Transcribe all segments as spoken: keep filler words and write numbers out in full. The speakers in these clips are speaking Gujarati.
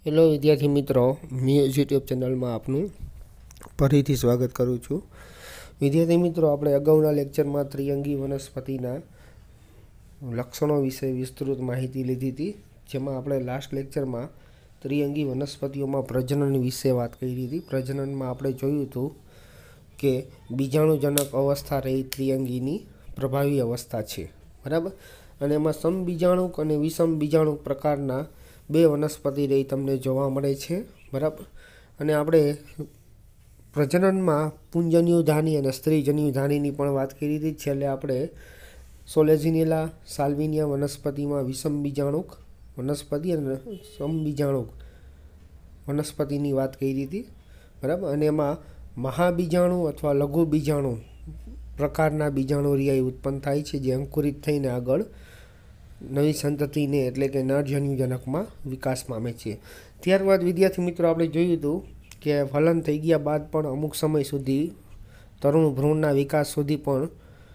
હેલો વિદ્યાર્થી મિત્રો, મ્યુઝ યુટ્યુબ ચેનલમાં આપનું ફરીથી સ્વાગત કરું છું. વિદ્યાર્થી મિત્રો, આપણે અગાઉના લેક્ચરમાં ત્રિઅંગી વનસ્પતિના લક્ષણો વિશે વિસ્તૃત માહિતી લીધી હતી, જેમાં આપણે લાસ્ટ લેક્ચરમાં ત્રિઅંગી વનસ્પતિઓમાં પ્રજનન વિશે વાત કરી હતી. પ્રજનનમાં આપણે જોયું હતું કે બીજાણુજનક અવસ્થા રહી ત્રિઅંગીની પ્રભાવી અવસ્થા છે, બરાબર. અને એમાં સમબીજાણુક અને વિષમ બીજાણુક પ્રકારના બે વનસ્પતિ રહી તમને જોવા મળે છે, બરાબર. અને આપણે પ્રજનનમાં પુંજન્યુધાની અને સ્ત્રીજન્યુધાનીની પણ વાત કરી હતી. છેલ્લે આપણે સોલેઝિનેલા સાલ્વિનિયા વનસ્પતિમાં વિષમ બીજાણુક વનસ્પતિ અને સમબીજાણુક વનસ્પતિની વાત કરી હતી, બરાબર. અને એમાં મહાબીજાણુ અથવા લઘુ બીજાણુ પ્રકારના બીજાણુ રિયાઈ ઉત્પન્ન થાય છે, જે અંકુરિત થઈને આગળ નવી સંતતિને એટલે કે નરજન્યુજનકમાં વિકાસ પામે છે. ત્યારબાદ વિદ્યાર્થી મિત્રો, આપણે જોયું હતું કે ફલન થઈ ગયા બાદ પણ અમુક સમય સુધી તરુણ ભ્રૂણના વિકાસ સુધી પણ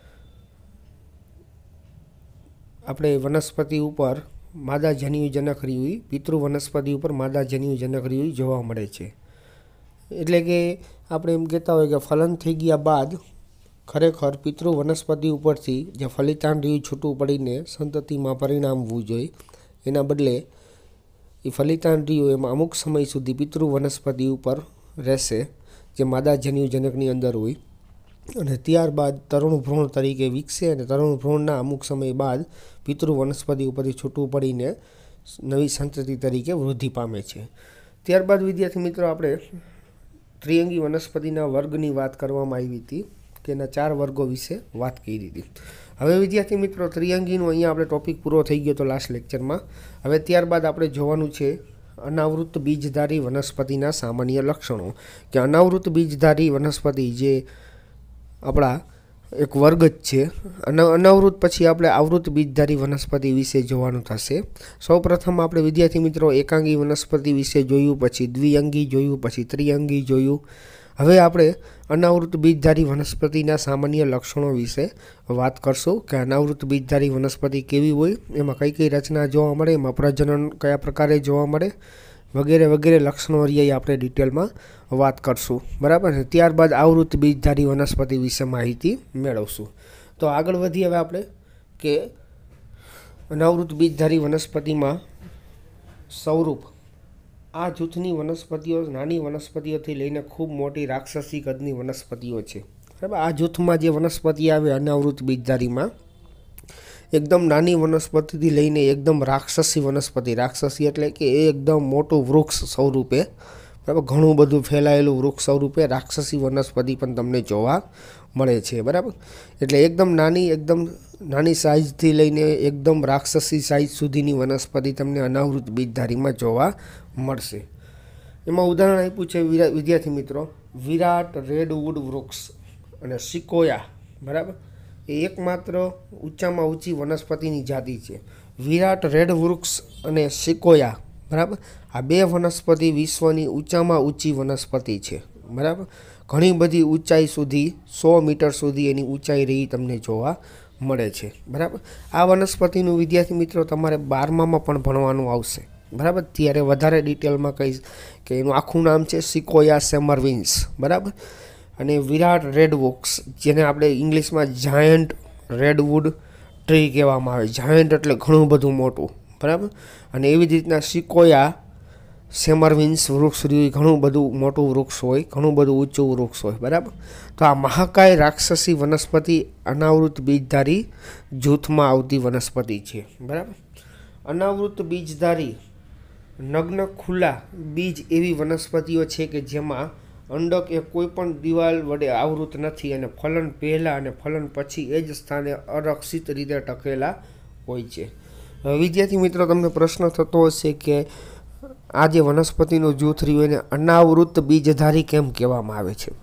આપણે વનસ્પતિ ઉપર માદા જન્યુજનક રીવી પિતૃ વનસ્પતિ ઉપર માદા જન્યુજનક રીવી જોવા મળે છે. એટલે કે આપણે એમ કહેતા હોય કે ફલન થઈ ગયા બાદ ખરેખર પિતૃ વનસ્પતિ ઉપરથી જે ફલિતાંડ રહ્યું છૂટું પડીને સંતતિમાં પરિણામવું જોઈએ, એના બદલે એ ફલિતાંડ રહ્યું એમાં અમુક સમય સુધી પિતૃ વનસ્પતિ ઉપર રહેશે, જે માદા જન્યુજનકની અંદર હોય. અને ત્યારબાદ તરુણ ભ્રૂણ તરીકે વિકસે અને તરુણ ભ્રૂણના અમુક સમય બાદ પિતૃ વનસ્પતિ ઉપરથી છૂટું પડીને નવી સંતતિ તરીકે વૃદ્ધિ પામે છે. ત્યારબાદ વિદ્યાર્થી મિત્રો, આપણે ત્રિઅંગી વનસ્પતિના વર્ગની વાત કરવામાં આવી હતી, કે એના ચાર વર્ગો વિશે વાત કરી હતી. હવે વિદ્યાર્થી મિત્રો, ત્રિઅંગીનો અહીંયા આપણે ટોપિક પૂરો થઈ ગયો હતો લાસ્ટ લેક્ચરમાં. હવે ત્યારબાદ આપણે જોવાનું છે અનાવૃત બીજધારી વનસ્પતિના સામાન્ય લક્ષણો. કે અનાવૃત બીજધારી વનસ્પતિ જે આપણા એક વર્ગ જ છે. અને અનાવૃત પછી આપણે આવૃત બીજધારી વનસ્પતિ વિશે જોવાનું થશે. સૌ પ્રથમ આપણે વિદ્યાર્થી મિત્રો એકાંગી વનસ્પતિ વિશે જોયું, પછી દ્વિઅંગી જોયું, પછી ત્રિઅંગી જોયું. હવે આપણે અનાવૃત બીજધારી વનસ્પતિના સામાન્ય લક્ષણો વિશે વાત કરશું, કે અનાવૃત બીજધારી વનસ્પતિ કેવી હોય, એમાં કઈ કઈ રચના જોવા મળે, એમાં પ્રજનન કયા પ્રકારે જોવા મળે, વગેરે વગેરે લક્ષણો રિયાઈ આપણે ડિટેલમાં વાત કરશું, બરાબર. ત્યારબાદ આવૃત બીજધારી વનસ્પતિ વિશે માહિતી મેળવશું. તો આગળ વધીએ હવે આપણે કે અનાવૃત બીજધારી વનસ્પતિમાં સ્વરૂપ. આ જૂથની વનસ્પતિઓ નાની વનસ્પતિઓથી લઈને ખૂબ મોટી રાક્ષસી કદની વનસ્પતિઓ છે, બરાબર. આ જૂથમાં જે વનસ્પતિ આવે અનાવૃત બીજધારીમાં, એકદમ નાની વનસ્પતિથી લઈને એકદમ રાક્ષસી વનસ્પતિ, રાક્ષસી એટલે કે એકદમ મોટું વૃક્ષ સ્વરૂપે, બરાબર, ઘણું બધું ફેલાયેલું વૃક્ષ સ્વરૂપે રાક્ષસી વનસ્પતિ પણ તમને જોવા મળે છે, બરાબર. એટલે એકદમ નાની એકદમ નાની સાઇઝથી લઈને એકદમ રાક્ષસી સાઇઝ સુધીની વનસ્પતિ તમને અનાવૃત બીજધારીમાં જોવા મળશે. એમાં ઉદાહરણ આપ્યું છે વિદ્યાર્થી મિત્રો, વિરાટ રેડવુડ વૃક્ષ અને સિકોયા, બરાબર. એ એકમાત્ર ઊંચામાં ઊંચી વનસ્પતિની જાતિ છે. વિરાટ રેડ વૃક્ષ અને સિકોયા, બરાબર, આ બે વનસ્પતિ વિશ્વની ઊંચામાં ઊંચી વનસ્પતિ છે, બરાબર. ઘણી બધી ઊંચાઈ સુધી સો મીટર સુધી એની ઊંચાઈ રહી તમને જોવા મળે છે, બરાબર. આ વનસ્પતિનું વિદ્યાર્થી મિત્રો તમારે બારમામાં પણ ભણવાનું આવશે, બરાબર. ત્યારે વધારે ડિટેલમાં કહીશ કે એનું આખું નામ છે સિકોયા સેમરવિન્સ, બરાબર. અને વિરાટ રેડવુક્સ, જેને આપણે ઇંગ્લિશમાં જાયન્ટ રેડવુડ ટ્રી કહેવામાં આવે. જાયન્ટ એટલે ઘણું બધું મોટું, બરાબર. અને એવી જ રીતના સિકોયા સેમરવિન્સ વૃક્ષ રહ્યું, ઘણું બધું મોટું વૃક્ષ હોય, ઘણું બધું ઊંચું વૃક્ષ હોય, બરાબર. તો આ મહાકાય રાક્ષસી વનસ્પતિ અનાવૃત બીજધારી જૂથમાં આવતી વનસ્પતિ છે, બરાબર. અનાવૃત બીજધારી નગ્ન ખુલ્લા બીજ એવી વનસ્પતિઓ છે કે જેમાં અંડક એ કોઈ પણ દિવાલ વડે આવૃત નથી, અને ફલન પહેલાં અને ફલન પછી એ જ સ્થાને અરક્ષિત રીતે ટકેલા હોય છે. વિદ્યાર્થી મિત્રો, તમને પ્રશ્ન થતો હશે કે આ જે વનસ્પતિનું જૂથ રહ્યું એને અનાવૃત બીજધારી કેમ કહેવામાં આવે છે?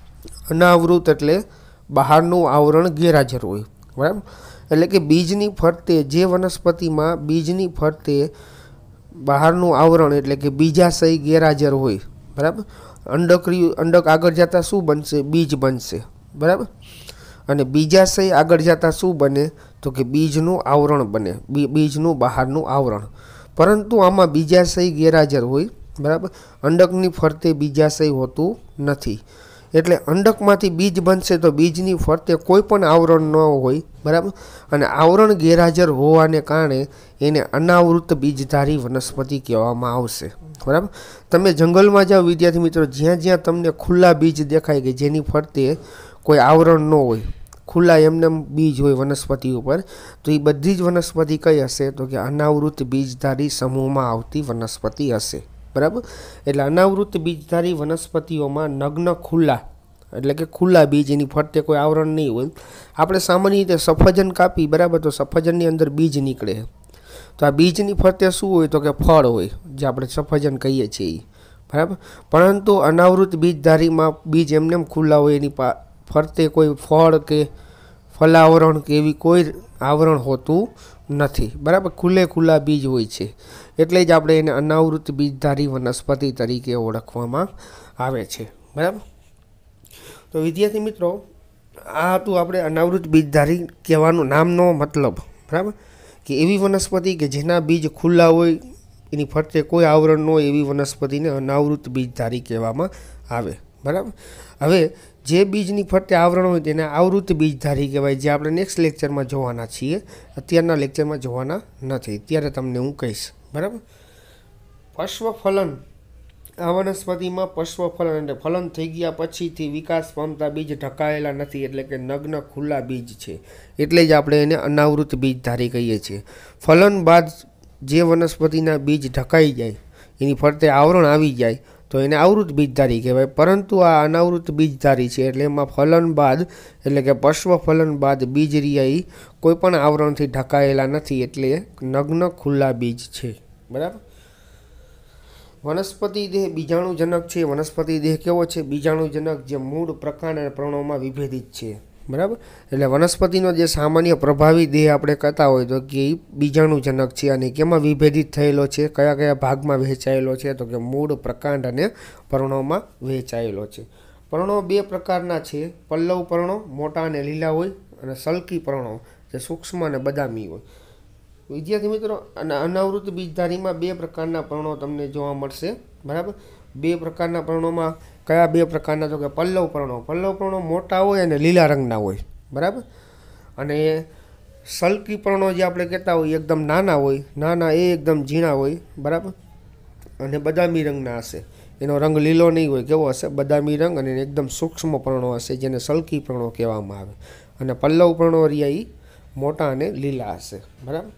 અનાવૃત એટલે બહારનું આવરણ ગેરહાજર હોય, બરાબર. એટલે કે બીજની ફરતે, જે વનસ્પતિમાં બીજની ફરતે બહારનું આવરણ એટલે કે બીજાશય ગેરહાજર હોય, બરાબર. અંડક અંડક આગળ જતાં શું બનશે? બીજ બનશે, બરાબર. અને બીજાશય આગળ જતાં શું બને? તો કે બીજનું આવરણ બને, બીજનું બહારનું આવરણ. પરંતુ આમાં બીજાશય ગેરહાજર હોય, બરાબર. અંડકની ફરતે બીજાશય હોતું નથી, એટલે અંડકમાંથી બીજ બનશે તો બીજની ફરતે કોઈ પણ આવરણ ન હોય, બરાબર. અને આવરણ ગેરહાજર હોવાને કારણે એને અનાવૃત બીજધારી વનસ્પતિ કહેવામાં આવશે, બરાબર. તમે જંગલમાં જાઓ વિદ્યાર્થી મિત્રો, જ્યાં જ્યાં તમને ખુલ્લા બીજ દેખાય કે જેની ફરતે કોઈ આવરણ ન હોય, ખુલ્લા એમને બીજ હોય વનસ્પતિ ઉપર, તો એ બધી જ વનસ્પતિ કઈ હશે તો કે અનાવૃત બીજધારી સમૂહમાં આવતી વનસ્પતિ હશે, બરાબર. એટલે અનાવૃત બીજધારી વનસ્પતિઓમાં નગ્ન ખુલ્લા એટલે કે ખુલ્લા બીજ, એની ફરતે કોઈ આવરણ નહીં હોય. આપણે સામાન્ય રીતે સફરજન કાપી, બરાબર, તો સફરજનની અંદર બીજ નીકળે, તો આ બીજની ફરતે શું હોય તો કે ફળ હોય, જે આપણે સફરજન કહીએ છીએ, બરાબર. પરંતુ અનાવૃત બીજધારીમાં બીજ એમને ખુલ્લા હોય, એની ફરતે કોઈ ફળ કે ફલાવરણ કે એવી કોઈ આવરણ હોતું નથી, બરાબર. ખુલ્લે ખુલ્લા બીજ હોય છે, એટલે જ આપણે એને અનાવૃત બીજધારી વનસ્પતિ તરીકે ઓળખવામાં આવે છે, બરાબર. તો વિદ્યાર્થી મિત્રો, આ હતું આપણે અનાવૃત બીજધારી કહેવાનું નામનો મતલબ, બરાબર, કે એવી વનસ્પતિ કે જેના બીજ ખુલ્લા હોય, એની ફરતે કોઈ આવરણ ન હોય, એવી વનસ્પતિને અનાવૃત બીજધારી કહેવામાં આવે, બરાબર. હવે જે બીજની ફરતે આવરણ હોય તેને આવૃત બીજધારી કહેવાય, જે આપણે નેક્સ્ટ લેક્ચરમાં જોવાના છીએ, અત્યારના લેક્ચરમાં જોવાના નથી, ત્યારે તમને હું કહીશ, બરાબર. પશ્વફલન, આ વનસ્પતિમાં પશ્વફલન એટલે ફલન થઈ ગયા પછીથી વિકાસ પામતા બીજ ઢકાયેલા નથી, એટલે કે નગ્ન ખુલ્લા બીજ છે, એટલે જ આપણે એને અનાવૃત બીજધારી કહીએ છીએ. ફલન બાદ જે વનસ્પતિના બીજ ઢકાઈ જાય, એની ફરતે આવરણ આવી જાય તો એને આવૃત બીજધારી કહેવાય. પરંતુ આ અનાવૃત બીજધારી છે, એટલે એમાં ફલન બાદ એટલે કે પશ્વફલન બાદ બીજ રિયાઈ કોઈ પણ આવરણથી ઢકાયેલા નથી, એટલે નગ્ન ખુલ્લા બીજ છે, બરાબર. વનસ્પતિ દેહ બીજાણુજનક છે. વનસ્પતિ દેહ કેવો છે? બીજાણુજનક, જે મૂળ, પ્રકાંડ અને પર્ણોમાં વિભેદિત છે, બરાબર. એટલે વનસ્પતિનો જે સામાન્ય પ્રભાવી દેહ આપણે કહેતા હોય તો કે એ બીજાણુજનક છે, અને કેમાં વિભેદિત થયેલો છે, કયા કયા ભાગમાં વહેંચાયેલો છે તો કે મૂળ, પ્રકાંડ અને પર્ણોમાં વહેંચાયેલો છે. પર્ણો બે પ્રકારના છે, પલ્લવ પર્ણો મોટા અને લીલા હોય, અને સલકી પર્ણો જે સૂક્ષ્મ અને બદામી હોય. વિદ્યાર્થી મિત્રો, અને અનાવૃત બીજધારીમાં બે પ્રકારના પર્ણો તમને જોવા મળશે, બરાબર. બે પ્રકારના પર્ણોમાં કયા બે પ્રકારના તો કે પલ્લવ પર્ણો, પલ્લવ પર્ણો મોટા હોય અને લીલા રંગના હોય, બરાબર. અને સલકી પર્ણો જે આપણે કહેતા હોય એકદમ નાના હોય, નાના એ એકદમ ઝીણા હોય, બરાબર, અને બદામી રંગના હશે. એનો રંગ લીલો નહીં હોય, કેવો હશે? બદામી રંગ, અને એકદમ સૂક્ષ્મ પર્ણો હશે, જેને સલકી પર્ણો કહેવામાં આવે. અને પલ્લવ પર્ણો રહ્યા એ મોટા અને લીલા હશે, બરાબર.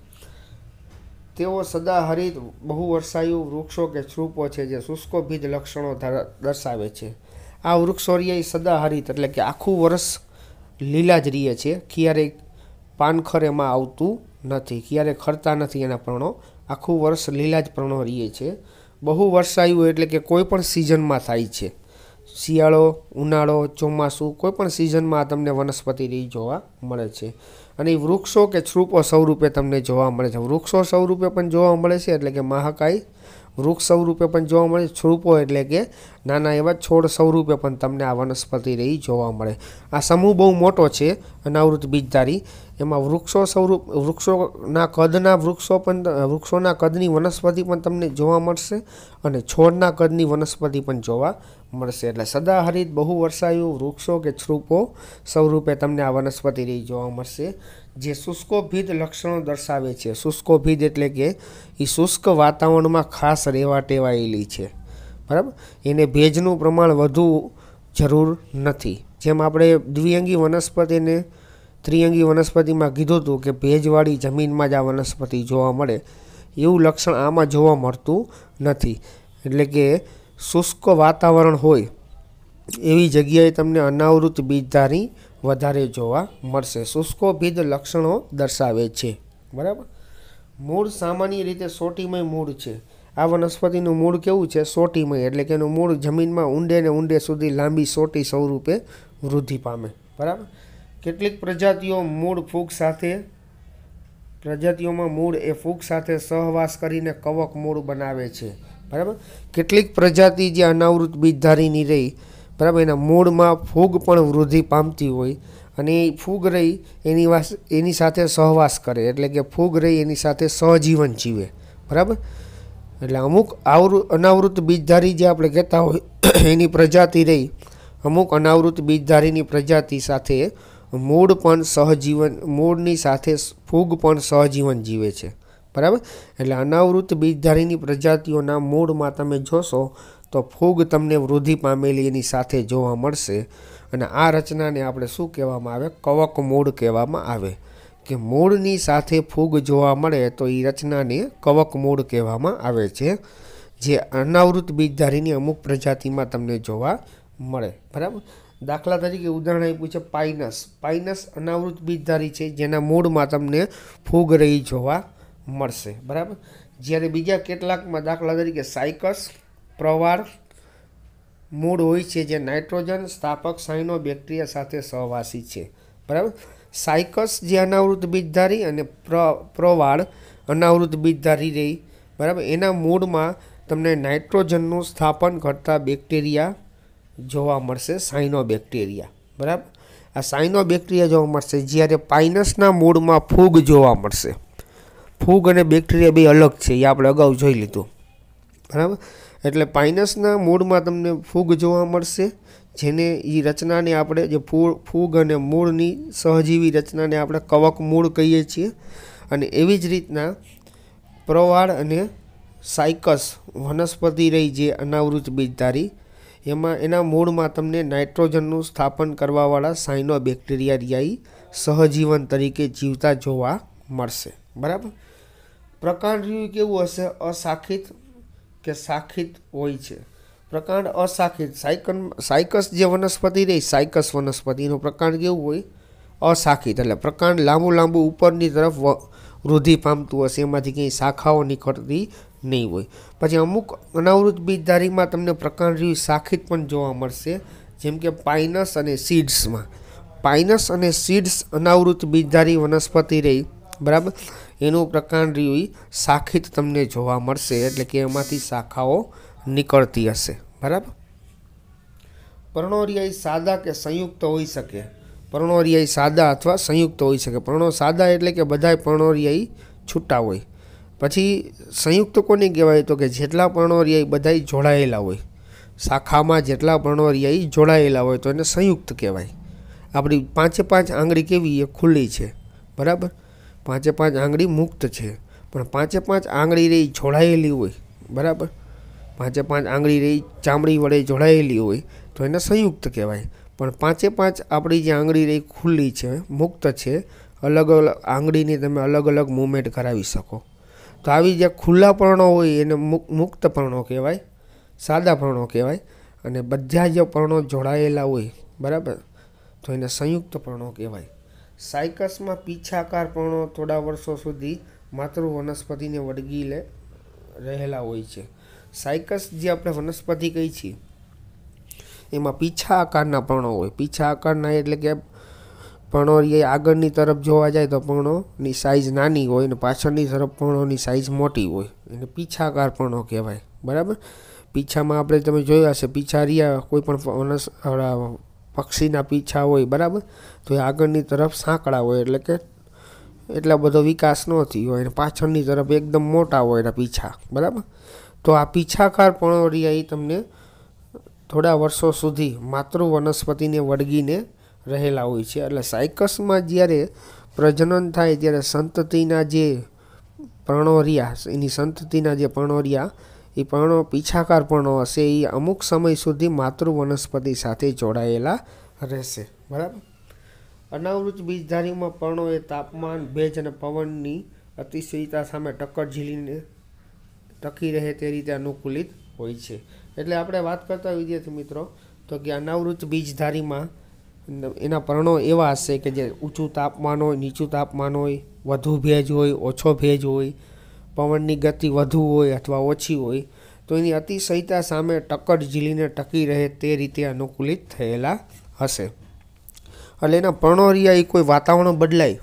તેઓ સદાહરિત બહુ વર્ષાયુ વૃક્ષો કે છૃપો છે, જે શુષ્કોભિદ લક્ષણો દર્શાવે છે. આ વૃક્ષો રહ્યા સદાહરિત એટલે કે આખું વર્ષ લીલા જ રહીએ છે, ક્યારેય પાનખર એમાં આવતું નથી, ક્યારેય ખરતા નથી એના પર્ણો, આખું વર્ષ લીલા જ પર્ણો રહીએ છે. બહુ વર્ષાયુ એટલે કે કોઈ પણ સિઝનમાં થાય છે, શિયાળો, ઉનાળો, ચોમાસું, કોઈ પણ સિઝનમાં તમને વનસ્પતિ રહી જોવા મળે છે. અને એ વૃક્ષો કે છૃપો સ્વરૂપે તમને જોવા મળે છે. વૃક્ષો સ્વરૂપે પણ જોવા મળે છે, એટલે કે મહાકાય વૃક્ષ સ્વરૂપે પણ જોવા મળે છે. છૃપો એટલે કે નાના એવા છોડ સ્વરૂપે પણ તમને આ વનસ્પતિ રહી જોવા મળે. આ સમૂહ બહુ મોટો છે અનાવૃત બીજધારી, એમાં વૃક્ષો સ્વરૂપ વૃક્ષોના કદના વૃક્ષો પણ વૃક્ષોના કદની વનસ્પતિ પણ તમને જોવા મળશે, અને છોડના કદની વનસ્પતિ પણ જોવા મળશે. એટલે સદાહરિત બહુ વર્ષાયુ વૃક્ષો કે છૃપો સ્વરૂપે તમને આ વનસ્પતિ રહી જોવા મળશે, જે શુષ્કોભિદ લક્ષણો દર્શાવે છે. શુષ્કોભિદ એટલે કે એ શુષ્ક વાતાવરણમાં ખાસ રહેવા ટેવાયેલી છે, બરાબર. એને ભેજનું પ્રમાણ વધુ જરૂર નથી. જેમ આપણે દ્વિઅંગી વનસ્પતિને ત્રિઅંગી વનસ્પતિમાં કીધું હતું કે ભેજવાળી જમીનમાં જ આ વનસ્પતિ જોવા મળે, એવું લક્ષણ આમાં જોવા મળતું નથી. એટલે કે શુષ્ક વાતાવરણ હોય એવી જગ્યાએ તમને અનાવૃત બીજધારી વધારે જોવા મળશે. શુષ્કોભિદ લક્ષણો દર્શાવે છે, બરાબર. મૂળ સામાન્ય રીતે સોટીમય મૂળ છે. આ વનસ્પતિનું મૂળ કેવું છે? સોટીમય, એટલે કે એનું મૂળ જમીનમાં ઊંડે ને ઊંડે સુધી લાંબી સોટી સ્વરૂપે વૃદ્ધિ પામે, બરાબર. કેટલીક પ્રજાતિઓ મૂળ ફૂગ સાથે પ્રજાતિઓમાં મૂળ એ ફૂગ સાથે સહવાસ કરીને કવક મૂળ બનાવે છે, બરાબર. કેટલીક પ્રજાતિ જે અનાવૃત બીજધારીની રહી, બરાબર, એના મૂળમાં ફૂગ પણ વૃદ્ધિ પામતી હોય, અને એ ફૂગ રહી એની વાસ એની સાથે સહવાસ કરે, એટલે કે ફૂગ રહી એની સાથે સહજીવન જીવે, બરાબર. એટલે અમુક આવૃ અનાવૃત બીજધારી જે આપણે કહેતા હોય એની પ્રજાતિ રહી, અમુક અનાવૃત બીજધારીની પ્રજાતિ સાથે મૂળ પણ સહજીવન મૂળની સાથે ફૂગ પણ સહજીવન જીવે છે. બરાબર. એટલે અનાવૃત બીજધારીની પ્રજાતિઓના મૂળમાં તમે જોશો તો ફૂગ તમને વૃદ્ધિ પામેલી એની સાથે જોવા મળશે. અને આ રચનાને આપણે શું કહેવામાં આવે? કવક મૂળ કહેવામાં આવે. કે મૂળની સાથે ફૂગ જોવા મળે તો એ રચનાને કવક મૂળ કહેવામાં આવે છે, જે અનાવૃત બીજધારીની અમુક પ્રજાતિમાં તમને જોવા મળે. બરાબર. દાખલા તરીકે ઉદાહરણ આપ્યું છે પાઇનસ. પાઇનસ અનાવૃત બીજધારી છે, જેના મૂળમાં તમને ફૂગ રહી જોવા મળશે. બરાબર. જ્યારે બીજા કેટલાકમાં દાખલા તરીકે સાયકસ, પ્રવાળ મૂળ હોય છે, જે નાઇટ્રોજન સ્થાપક સાયનો બેક્ટેરિયા સાથે સહવાસી છે. બરાબર. સાયકસ જે અનાવૃત બીજધારી અને પ્ર પ્રવાળ અનાવૃત બીજધારી રહી. બરાબર. એના મૂળમાં તમને નાઇટ્રોજનનું સ્થાપન કરતા બેક્ટેરિયા જોવા મળશે, સાયનો બેક્ટેરિયા. બરાબર. આ સાયનો બેક્ટેરિયા જોવા મળશે. જ્યારે પાઇનસના મૂળમાં ફૂગ જોવા મળશે. ફૂગ અને બેક્ટેરિયા બે અલગ છે, એ આપણે અગાઉ જોઈ લીધું. બરાબર. એટલે પાઇનસના મૂળમાં તમને ફૂગ જોવા મળશે, જેને એ રચનાને આપણે જે ફૂગ અને મૂળની સહજીવી રચનાને આપણે કવક મૂળ કહીએ છીએ. અને એવી જ રીતના પ્રવાળ અને સાયકસ વનસ્પતિ રહી જે અનાવૃત બીજધારી, એમાં એના મૂળમાં તમને નાઇટ્રોજનનું સ્થાપન કરવાવાળા સાયનો બેક્ટેરિયા રિયાઈ સહજીવન તરીકે જીવતા જોવા મળશે. બરાબર. પ્રકાંડ રહ્યું કેવું હશે? અશાખિત કે શાખિત હોય છે. પ્રકાંડ અશાખિત. સાયકન સાયકસ જે વનસ્પતિ રહી, સાયકસ વનસ્પતિનું પ્રકાંડ કેવું હોય? અશાખિત. એટલે પ્રકાંડ લાંબુ લાંબુ ઉપરની તરફ વૃદ્ધિ પામતું હશે, એમાંથી કંઈ શાખાઓ નીકળતી નહીં હોય. પછી અમુક અનાવૃત બીજધારીમાં તમને પ્રકાંડ રહ્યું શાખિત પણ જોવા મળશે, જેમ કે પાઇનસ અને સીડ્સમાં. પાઇનસ અને સીડ્સ અનાવૃત બીજધારી વનસ્પતિ રહી. બરાબર. એનું પ્રકાંડ રહ્યું શાખિત તમને જોવા મળશે, એટલે કે એમાંથી શાખાઓ નીકળતી હશે. બરાબર. પર્ણોરિયાઈ સાદા કે સંયુક્ત હોઈ શકે. પર્ણોરિયાઈ સાદા અથવા સંયુક્ત હોઈ શકે. પર્ણો સાદા એટલે કે બધાય પર્ણોરિયાઈ છૂટા હોય. પછી સંયુક્ત કોને કહેવાય? તો કે જેટલા પર્ણોરિયાઈ બધાય જોડાયેલા હોય. શાખામાં જેટલા પર્ણોરિયાઈ જોડાયેલા હોય તો એને સંયુક્ત કહેવાય. આપણી પાંચે પાંચ આંગળી કેવી? એ ખુલ્લી છે. બરાબર. પાંચે પાંચ આંગળી મુક્ત છે, પણ પાંચે પાંચ આંગળી રહી જોડાયેલી હોય. બરાબર. પાંચે પાંચ આંગળી રહી ચામડી વડે જોડાયેલી હોય તો એને સંયુક્ત કહેવાય. પણ પાંચે પાંચ આપણી જે આંગળી રહી ખુલ્લી છે, મુક્ત છે, અલગ અલગ આંગળીની તમે અલગ અલગ મૂવમેન્ટ કરાવી શકો. તો આવી જે ખુલ્લા પર્ણો હોય એને મુક્ત પર્ણો કહેવાય, સાદા પર્ણો કહેવાય. અને બધા જે પર્ણો જોડાયેલા હોય, બરાબર, તો એને સંયુક્ત પર્ણો કહેવાય. સાયકસમાં પીછાકાર પર્ણો થોડા વર્ષો સુધી માતૃ વનસ્પતિને વળગી લે રહેલા હોય છે. સાયકસ જે આપણે વનસ્પતિ કહી છીએ એમાં પીછા આકારના પર્ણો હોય. પીછા આકારના એટલે કે પર્ણોરિયાઈ આગળની તરફ જોવા જાય તો પર્ણોની સાઇઝ નાની હોય અને પાછળની તરફ પર્ણોની સાઇઝ મોટી હોય. એને પીછાકાર પર્ણો કહેવાય. બરાબર. પીછામાં આપણે તમે જોયા હશે, પીછા રહ્યા કોઈ પણ વનસ પક્ષીના પીછા હોય, બરાબર, તો એ આગળની તરફ સાંકડા હોય, એટલે કે એટલા બધો વિકાસ ન થયો હોય, અને પાછળની તરફ એકદમ મોટા હોય એના પીછા. બરાબર. તો આ પીછાકાર પર્ણોરિયાઈ તમને થોડા વર્ષો સુધી માતૃ વનસ્પતિને વળગીને રહેલા હોય છે. એટલે સાયકસમાં જ્યારે પ્રજનન થાય ત્યારે સંતતિના જે પર્ણોરિયા, એની સંતતિના જે પર્ણોરિયા, એ પર્ણો પીછાકાર પર્ણો હશે, એ અમુક સમય સુધી માતૃ વનસ્પતિ સાથે જોડાયેલા રહેશે. બરાબર. અનાવૃત બીજધારીમાં પર્ણો એ તાપમાન, ભેજ અને પવનની અતિશયતા સામે ટક્કર ઝીલીને ટકી રહે તે રીતે અનુકૂલિત હોય છે. એટલે આપણે વાત કરતા વિદ્યાર્થી મિત્રો તો કે અનાવૃત બીજધારીમાં એના પર્ણો એવા હશે કે જે ઊંચું તાપમાન હોય, નીચું તાપમાન હોય, વધુ ભેજ હોય, ઓછો ભેજ હોય, પવનની ગતિ વધુ હોય અથવા ઓછી હોય, તો એની અતિશયતા સામે ટક્કર ઝીલીને ટકી રહે તે રીતે અનુકૂલિત થયેલા હશે. એટલે એના પર્ણોરિયા એ કોઈ વાતાવરણ બદલાય,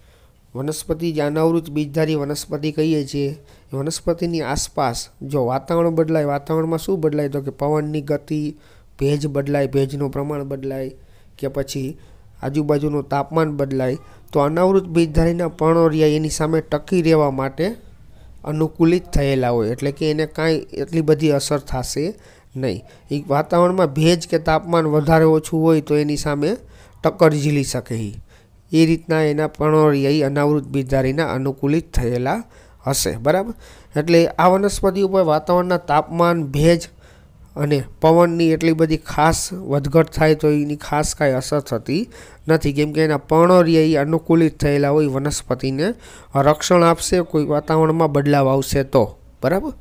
વનસ્પતિ જે અનાવૃત બીજધારી વનસ્પતિ કહીએ છીએ, એ વનસ્પતિની આસપાસ જો વાતાવરણ બદલાય, વાતાવરણમાં શું બદલાય તો કે પવનની ગતિ, ભેજ બદલાય, ભેજનું પ્રમાણ બદલાય, કે પછી આજુબાજુનું તાપમાન બદલાય, તો અનાવૃત બીજધારીના પર્ણોરિયા એની સામે ટકી રહેવા માટે અનુકૂલિત થયેલા હોય, એટલે કે એને કાંઈ એટલી બધી અસર થશે નહીં. એ વાતાવરણમાં ભેજ કે તાપમાન વધારે ઓછું હોય તો એની સામે ટક્કર ઝીલી શકે. એ રીતના એના પર્ણોરિયા અનાવૃત બીજધારીના અનુકૂલિત થયેલા હશે. બરાબર. એટલે આ વનસ્પતિ ઉપર વાતાવરણના તાપમાન, ભેજ અને પવનની એટલી બધી ખાસ વધઘટ થાય તો એની ખાસ કાંઈ અસર થતી નથી, કેમ કે એના પર્ણોરિયા અનુકૂલિત થયેલા હોય, વનસ્પતિને રક્ષણ આપશે કોઈ વાતાવરણમાં બદલાવ આવશે તો. બરાબર.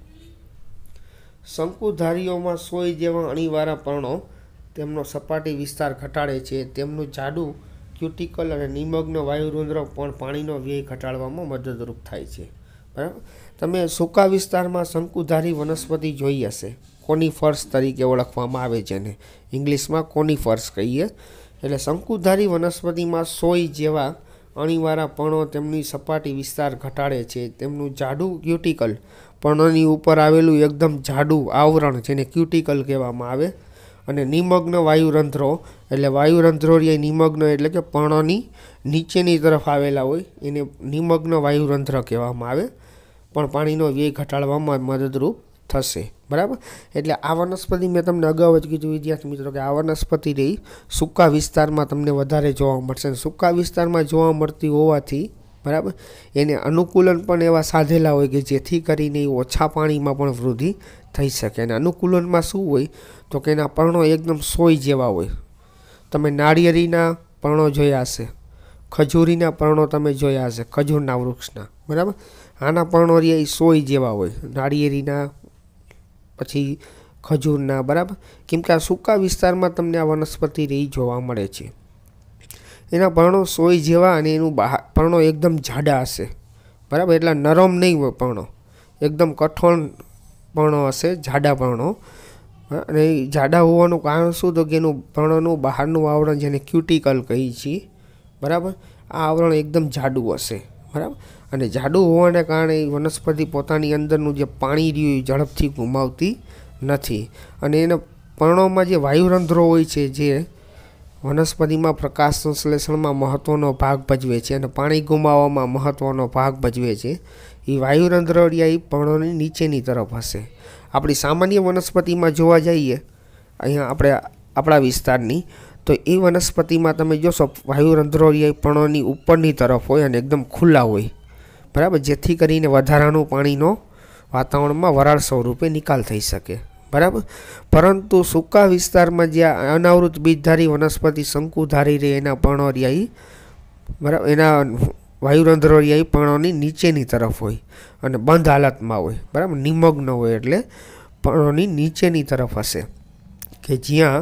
શંકુધારીઓમાં સોય જેવા અણીવાળા પર્ણો તેમનો સપાટી વિસ્તાર ઘટાડે છે. તેમનું જાડું ક્યુટિકલ અને નિમગ્ન વાયુરંધ્ર પણ પાણીનો વ્યય ઘટાડવામાં મદદરૂપ થાય છે. બરાબર. તમે સૂકા વિસ્તારમાં શંકુધારી વનસ્પતિ જોઈ હશે, કોનિફર્સ તરીકે ઓળખવામાં આવે છે, એને ઇંગ્લિશમાં કોનિફર્સ કહીએ. એટલે શંકુધારી વનસ્પતિમાં સોય જેવા અણીવાળા પર્ણો તેમની સપાટી વિસ્તાર ઘટાડે છે. તેમનું જાડું ક્યુટિકલ, પર્ણોની ઉપર આવેલું એકદમ જાડું આવરણ જેને ક્યુટિકલ કહેવામાં આવે, અને નિમગ્ન વાયુરંધ્રો, એટલે વાયુરંધ્રો નિમગ્ન એટલે કે પર્ણોની નીચેની તરફ આવેલા હોય એને નિમગ્ન વાયુરંધ્ર કહેવામાં આવે, પણ પાણીનો વ્યય ઘટાડવામાં મદદરૂપ થશે. બરાબર. એટલે આ વનસ્પતિ મેં તમને અગાઉ જ કીધું વિદ્યાર્થી મિત્રો કે આ વનસ્પતિ રહી સૂકા વિસ્તારમાં તમને વધારે જોવા મળશે. સૂકા વિસ્તારમાં જોવા મળતી હોવાથી, બરાબર, એને અનુકૂલન પણ એવા સાધેલા હોય કે જેથી કરીને ઓછા પાણીમાં પણ વૃદ્ધિ થઈ શકે. અને અનુકૂલનમાં શું હોય તો કે એના પર્ણો એકદમ સોય જેવા હોય. તમે નાળિયેરીના પર્ણો જોયા હશે, ખજૂરીના પર્ણો તમે જોયા હશે, ખજૂરના વૃક્ષના. બરાબર. આના પર્ણો રહ્યા એ સોય જેવા હોય, નાળિયેરીના પછી ખજૂરના. બરાબર. કેમ કે આ સૂકા વિસ્તારમાં તમને આ વનસ્પતિ રહી જોવા મળે છે. એના પર્ણો સોય જેવા અને એનું બહાર પર્ણો એકદમ જાડા હશે. બરાબર. એટલા નરમ નહીં હોય પર્ણો, એકદમ કઠોળ પર્ણો હશે, જાડા પર્ણો. અને જાડા હોવાનું કારણ શું તો કે એનું પર્ણનું બહારનું આવરણ જેને ક્યુટિકલ કહીએ છીએ. બરાબર. આ આવરણ એકદમ જાડું હશે. બરાબર. અને જાડું હોવાને કારણે વનસ્પતિ પોતાની અંદરનું જે પાણી રહ્યું એ ઝડપથી ગુમાવતી નથી. અને એના પર્ણોમાં જે વાયુરંધ્રો હોય છે જે વનસ્પતિમાં પ્રકાશ સંશ્લેષણમાં મહત્ત્વનો ભાગ ભજવે છે અને પાણી ગુમાવવામાં મહત્ત્વનો ભાગ ભજવે છે, એ વાયુરંધ્રો એ પર્ણોની નીચેની તરફ હશે. આપણી સામાન્ય વનસ્પતિમાં જોવા જઈએ અહીંયા આપણે આપણા વિસ્તારની, તો એ વનસ્પતિમાં તમે જોશો વાયુરંધ્રો એ પર્ણોની ઉપરની તરફ હોય અને એકદમ ખુલ્લા હોય. બરાબર. જેથી કરીને વધારાનું પાણીનો વાતાવરણમાં વરાળ સ્વરૂપે નિકાલ થઈ શકે. બરાબર. પરંતુ સૂકા વિસ્તારમાં જ્યાં અનાવૃત બીજધારી વનસ્પતિ શંકુધારી રહે એના પર્ણો રહ્યા, બરાબર, એના વાયુરંધ્રો રહ્યા પર્ણોની નીચેની તરફ હોય અને બંધ હાલતમાં હોય. બરાબર. નિમગ્ન હોય એટલે પર્ણોની નીચેની તરફ હશે કે જ્યાં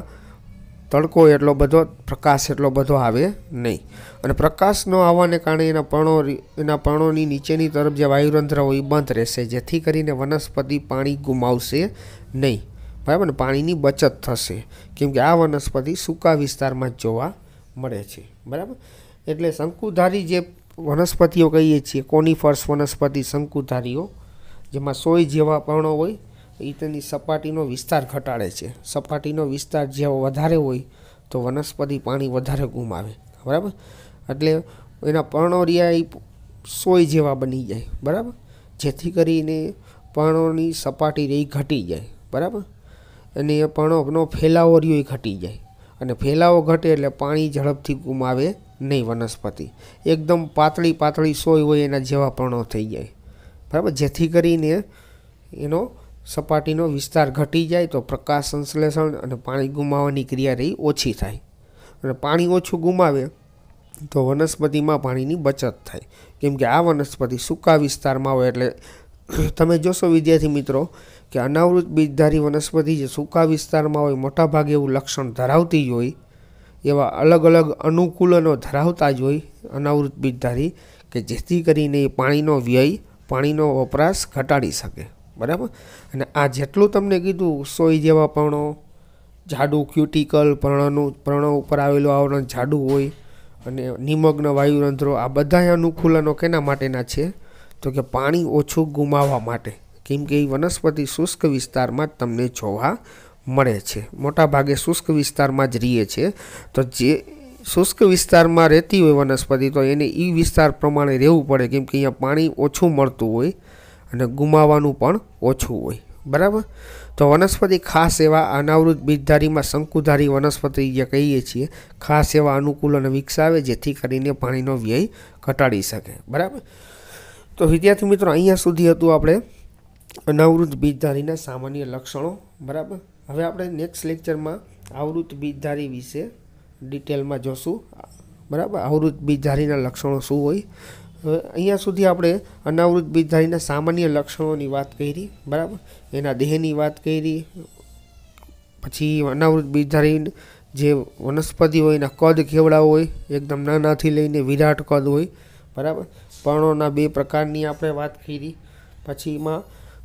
તડકો એટલો બધો, પ્રકાશ એટલો બધો આવે નહીં. અને પ્રકાશ ન આવવાને કારણે એના પર્ણો એના પર્ણોની નીચેની તરફ જે વાયુરંધ્ર હોય એ બંધ રહેશે, જેથી કરીને વનસ્પતિ પાણી ગુમાવશે નહીં. બરાબર ને. પાણીની બચત થશે, કેમ કે આ વનસ્પતિ સૂકા વિસ્તારમાં જ જોવા મળે છે. બરાબર. એટલે શંકુધારી જે વનસ્પતિઓ કહીએ છીએ, કોનિફર્સ વનસ્પતિ શંકુધારીઓ, જેમાં સોય જેવા પર્ણો હોય, એ તેની સપાટીનો વિસ્તાર ઘટાડે છે. સપાટીનો વિસ્તાર જેવો વધારે હોય તો વનસ્પતિ પાણી વધારે ગુમાવે. બરાબર. એટલે એના પર્ણો રહ્યા એ સોય જેવા બની જાય. બરાબર. જેથી કરીને પર્ણોની સપાટી રહી ઘટી જાય. બરાબર. અને એ પર્ણોનો ફેલાવો રહ્યો એ ઘટી જાય. અને ફેલાવો ઘટે એટલે પાણી ઝડપથી ગુમાવે નહીં વનસ્પતિ. એકદમ પાતળી પાતળી સોય હોય એના જેવા પર્ણો થઈ જાય. બરાબર. જેથી કરીને એનો સપાટીનો વિસ્તાર ઘટી જાય તો પ્રકાશ સંશ્લેષણ અને પાણી ગુમાવવાની ક્રિયા રહી ઓછી થાય. અને પાણી ઓછું ગુમાવે તો વનસ્પતિમાં પાણીની બચત થાય, કેમ કે આ વનસ્પતિ સૂકા વિસ્તારમાં હોય. એટલે તમે જોશો વિદ્યાર્થી મિત્રો કે અનાવૃત બીજધારી વનસ્પતિ જે સૂકા વિસ્તારમાં હોય મોટાભાગે એવું લક્ષણ ધરાવતી જ હોય, એવા અલગ અલગ અનુકૂલનો ધરાવતા જ હોય અનાવૃત બીજધારી, કે જેથી કરીને એ પાણીનો વ્યય, પાણીનો વપરાશ ઘટાડી શકે. બરાબર. અને આ જેટલું તમને કીધું, સોય જેવા પર્ણો, જાડું ક્યુટિકલ, પર્ણનું પર્ણો ઉપર આવેલું આવરણ જાડું હોય અને નિમગ્ન વાયુરંધ્રો, આ બધા અનુકૂલનો કેના માટેના છે તો કે પાણી ઓછું ગુમાવવા માટે, કેમ કે એ વનસ્પતિ શુષ્ક વિસ્તારમાં જ તમને જોવા મળે છે. મોટા ભાગે શુષ્ક વિસ્તારમાં જ રહે છે. તો જે શુષ્ક વિસ્તારમાં રહેતી હોય વનસ્પતિ તો એને એ વિસ્તાર પ્રમાણે રહેવું પડે, કેમ કે અહીંયા પાણી ઓછું મળતું હોય અને ગુમાવવાનું પણ ઓછું હોય, બરાબર। તો વનસ્પતિ ખાસ એવા અનાવૃત બીજધારીમાં શંકુધારી વનસ્પતિ જે કહીએ છીએ ખાસ એવા અનુકૂલનો વિકસાવે જેથી કરીને પાણીનો વ્યય ઘટાડી શકે, બરાબર। તો વિદ્યાર્થી મિત્રો અહીંયા સુધી હતું આપણે અનાવૃત બીજધારીના સામાન્ય લક્ષણો, બરાબર। હવે આપણે નેક્સ્ટ લેક્ચરમાં આવૃત બીજધારી વિશે ડિટેલમાં જોશું, બરાબર। આવૃત બીજધારીના લક્ષણો શું હોય। હવે અહીંયા સુધી આપણે અનાવૃત બીજધારીના સામાન્ય લક્ષણોની વાત કરી, બરાબર। એના દેહની વાત કરી, પછી અનાવૃત બીજધારી જે વનસ્પતિ હોય એના કદ કેવડા હોય, એકદમ નાનાથી લઈને વિરાટ કદ હોય, બરાબર। પર્ણોના બે પ્રકારની આપણે વાત કરી, પછી એમાં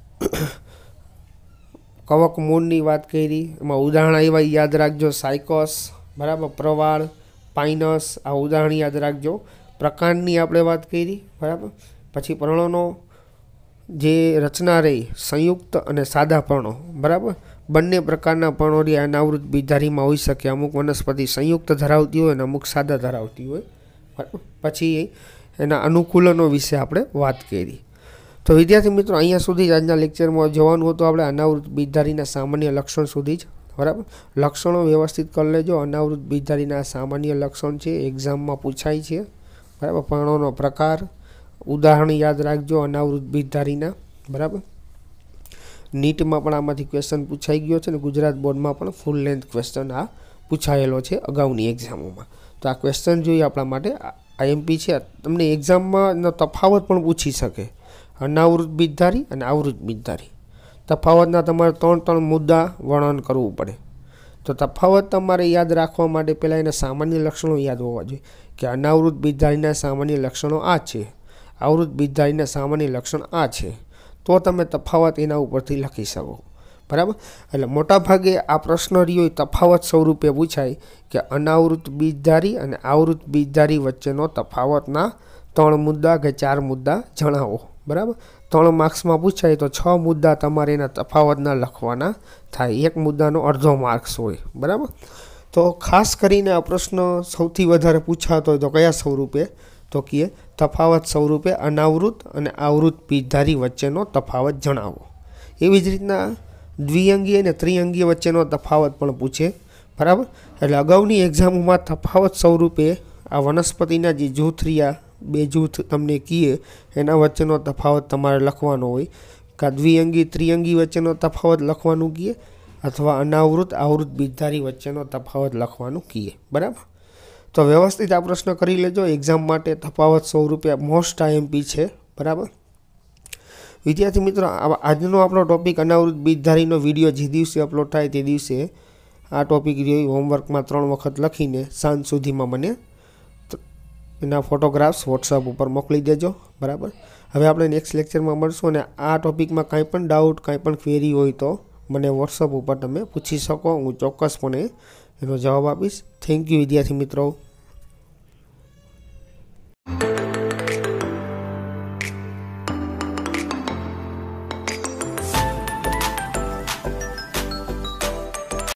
કવક મૂળની વાત કરી, એમાં ઉદાહરણ આવ્યા યાદ રાખજો, સાયકોસ, બરાબર, પ્રવાળ, પાઇનસ, આ ઉદાહરણ યાદ રાખજો। પ્રકારની આપણે વાત કરી, બરાબર। પછી પર્ણોનો જે રચના રહી સંયુક્ત અને સાદા પર્ણો, બરાબર, બંને પ્રકારના પર્ણો અનાવૃત બીજધારીમાં હોઈ શકે, અમુક વનસ્પતિ સંયુક્ત ધરાવતી હોય અને અમુક સાદા ધરાવતી હોય, બરાબર। પછી એના અનુકૂલનો વિશે આપણે વાત કરી। તો વિદ્યાર્થી મિત્રો અહીંયા સુધી જ આજના લેક્ચરમાં જોવાનું હતું આપણે અનાવૃત બીજધારીના સામાન્ય લક્ષણ સુધી જ, બરાબર। લક્ષણો વ્યવસ્થિત કરી લેજો। અનાવૃત બીજધારીના સામાન્ય લક્ષણ છે, એક્ઝામમાં પૂછાય છે, બરાબર। પર્ણોનો પ્રકાર, ઉદાહરણ યાદ રાખજો અનાવૃત બીજધારીના, બરાબર। નીટમાં પણ આમાંથી ક્વેશ્ચન પૂછાઈ ગયો છે ને ગુજરાત બોર્ડમાં પણ ફૂલ લેન્થ ક્વેશ્ચન આ પૂછાયેલો છે અગાઉની એક્ઝામોમાં। તો આ ક્વેશ્ચન જોઈએ આપણા માટે આઈએમપી છે, તમને એક્ઝામમાં તફાવત પણ પૂછી શકે, અનાવૃત બીજધારી અને આવૃત બીજધારી, તફાવતના તમારે ત્રણ ત્રણ મુદ્દા વર્ણન કરવું પડે। તો તફાવત તમારે યાદ રાખવા માટે પહેલાં એના સામાન્ય લક્ષણો યાદ હોવા જોઈએ કે અનાવૃત બીજધારીના સામાન્ય લક્ષણો આ છે, આવૃત બીજધારીના સામાન્ય લક્ષણ આ છે, તો તમે તફાવત એના ઉપરથી લખી શકો, બરાબર। એટલે મોટાભાગે આ પ્રશ્ન રહ્યો તફાવત સ્વરૂપે પૂછાય કે અનાવૃત બીજધારી અને આવૃત બીજધારી વચ્ચેનો તફાવતના ત્રણ મુદ્દા કે ચાર મુદ્દા જણાવો, બરાબર। ત્રણ માર્ક્સમાં પૂછાય તો છ મુદ્દા તમારે એના તફાવતના લખવાના થાય, એક મુદ્દાનો અડધો માર્ક્સ હોય, બરાબર। તો ખાસ કરીને આ પ્રશ્ન સૌથી વધારે પૂછાતો હોય તો કયા સ્વરૂપે, તો કે તફાવત સ્વરૂપે અનાવૃત અને આવૃત બીજધારી વચ્ચેનો તફાવત જણાવો। એવી જ રીતના દ્વિઅંગી અને ત્રિઅંગી વચ્ચેનો તફાવત પણ પૂછે, બરાબર। એટલે અગાઉની એક્ઝામોમાં તફાવત સ્વરૂપે આ વનસ્પતિના જે જૂથ રહ્યા બે જૂથ તમને કીએ એના વચ્ચેનો તફાવત તમારે લખવાનો હોય, કાં દ્વિઅંગી ત્રિઅંગી વચ્ચેનો તફાવત લખવાનું કીએ અથવા અનાવૃત આવૃત બીજધારી વચ્ચેનો તફાવત લખવાનું કીએ, બરાબર। તો વ્યવસ્થિત આ પ્રશ્ન કરી લેજો, એક્ઝામ માટે તફાવત સ્વરૂપે મોસ્ટ આઈએમપી છે, બરાબર। વિદ્યાર્થી મિત્રો આજનો આપણો ટોપિક અનાવૃત બીજધારીનો વિડીયો જે દિવસે અપલોડ થાય તે દિવસે આ ટોપિક રહ્યો હોમવર્કમાં ત્રણ વખત લખીને સાંજ સુધીમાં મને એના ફોટોગ્રાફ્સ વોટ્સઅપ ઉપર મોકલી દેજો, બરાબર। હવે આપણે નેક્સ્ટ લેક્ચરમાં મળશું અને આ ટોપિકમાં કાંઈ પણ ડાઉટ કાંઈ પણ ક્વેરી હોય તો મને વોટ્સઅપ ઉપર તમે પૂછી શકો, હું ચોક્કસપણે એનો જવાબ આપીશ। થેન્ક યુ વિદ્યાર્થી મિત્રો।